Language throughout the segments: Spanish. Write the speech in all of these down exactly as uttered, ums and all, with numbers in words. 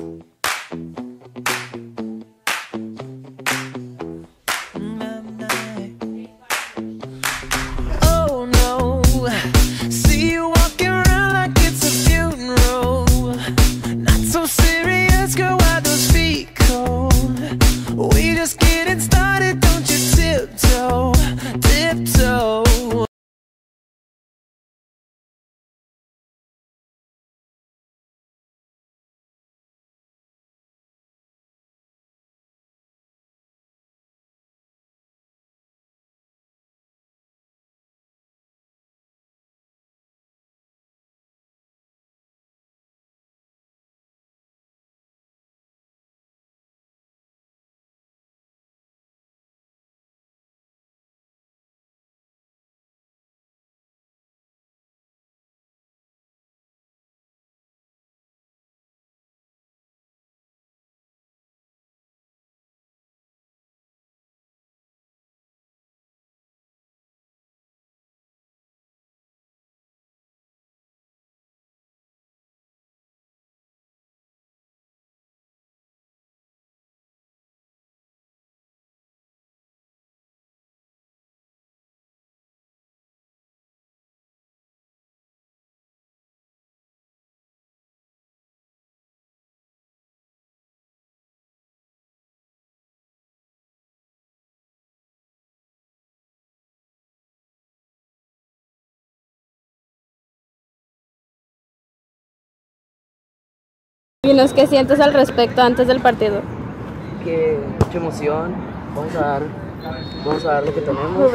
Dinos qué sientes al respecto antes del partido. Que mucha emoción, vamos a dar, vamos a dar lo que tenemos.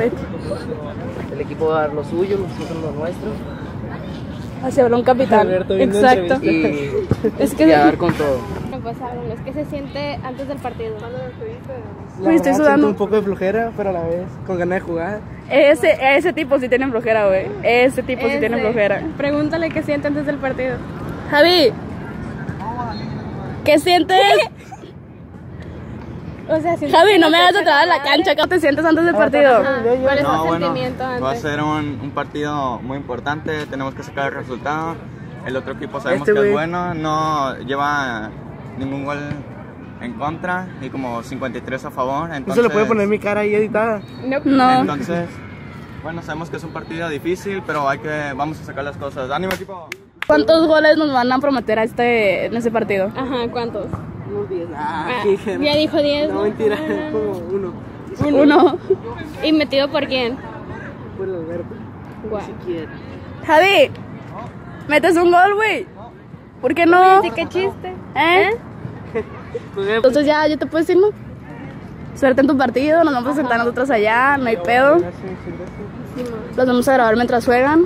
El equipo va a dar lo suyo, nosotros lo nuestro. Así habló un capitán. Exacto. Y, es que y a dar con todo. ¿Qué se siente antes del partido? La estoy sudando un poco de flojera, pero a la vez con ganas de jugar. Ese, ese tipo sí tiene flojera, güey. Ese tipo ese. sí tiene flojera. Pregúntale qué siente antes del partido. Javi, ¿qué sientes? O sea, Javi, no me hagas entrar a la cancha. ¿Cómo te sientes antes del partido? Ajá. ¿Cuál es no, tu bueno, sentimiento antes? Va a ser un, un partido muy importante. Tenemos que sacar el resultado. El otro equipo sabemos este, que es bueno. No lleva ningún gol en contra y como cincuenta y tres a favor. Entonces, ¿no se le puede poner mi cara ahí editada? No. no. Entonces, bueno, sabemos que es un partido difícil, pero hay que vamos a sacar las cosas. ¡Ánimo, equipo! ¿Cuántos goles nos van a prometer a este, en ese partido? Ajá, ¿cuántos? Unos diez. Ah, ah, ya dijo diez. No, mentira, ah. como uno. Uno. Uno. ¿Y metido por quién? Por el Alberto. Wow. Si quiere. Javi, metes un gol, güey. ¿Por qué no? Sí, qué chiste. ¿Eh? Entonces ya, ya te puedes ir, ¿no? Suerte en tu partido, nos vamos a sentar nosotros allá, no hay pedo. Los vamos a grabar mientras juegan.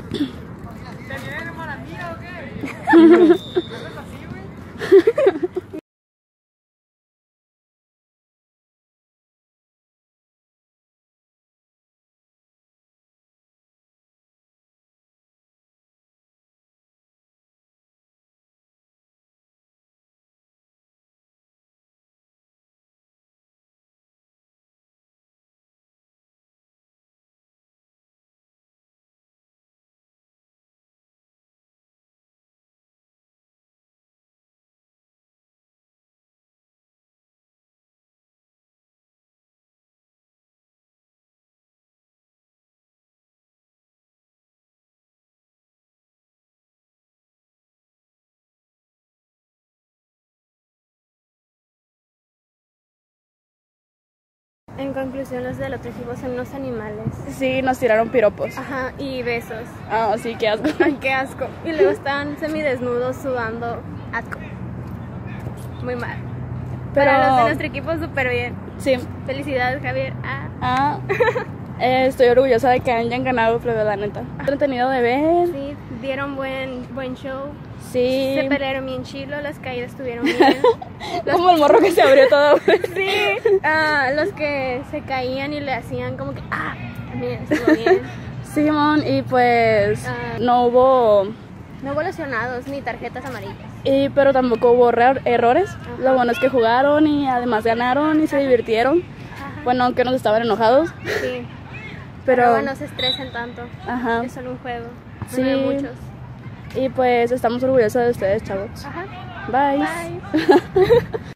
En conclusión, los del otro equipo son unos animales. Sí, nos tiraron piropos. Ajá, y besos. Ah, sí, qué asco. Ay, qué asco. Y luego están semidesnudos sudando. Asco. Muy mal. Pero para los de nuestro equipo, súper bien. Sí. Felicidades, Javier. Ah. ah. eh, estoy orgullosa de que hayan ganado, pero la neta. Entretenido de ver. Sí, dieron buen, buen show. Sí. Se pelearon bien chilo, las caídas estuvieron bien. Los... Como el morro que se abrió todo. Sí. Ah, los que se caían y le hacían como que, ah, también estuvo bien. Simón, y pues ah, no hubo... No hubo lesionados ni tarjetas amarillas. Y, pero tampoco hubo errores. Ajá. Lo bueno es que jugaron y además ganaron y se divirtieron. Ajá. Bueno, aunque nos estaban enojados. Sí. Pero, pero bueno, no se estresen tanto. Ajá. Es solo un juego. Sí. Uno de muchos. Y pues estamos orgullosos de ustedes, chavos. Ajá. Bye. Bye.